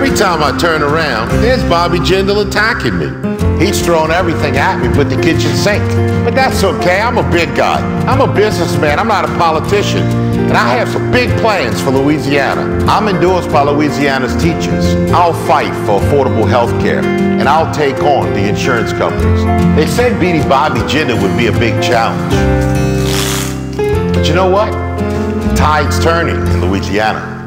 Every time I turn around, there's Bobby Jindal attacking me. He's throwing everything at me but the kitchen sink. But that's okay, I'm a big guy. I'm a businessman, I'm not a politician. And I have some big plans for Louisiana. I'm endorsed by Louisiana's teachers. I'll fight for affordable health care, and I'll take on the insurance companies. They said beating Bobby Jindal would be a big challenge. But you know what? The tide's turning in Louisiana.